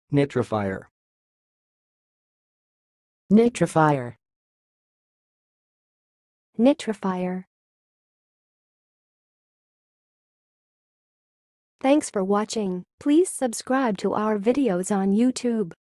Nitrifier. Nitrifier. Nitrifier. Thanks for watching. Please subscribe to our videos on YouTube.